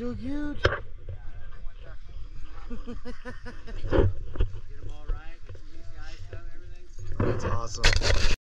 so cute. Get them all right. These guys, everything. That's awesome.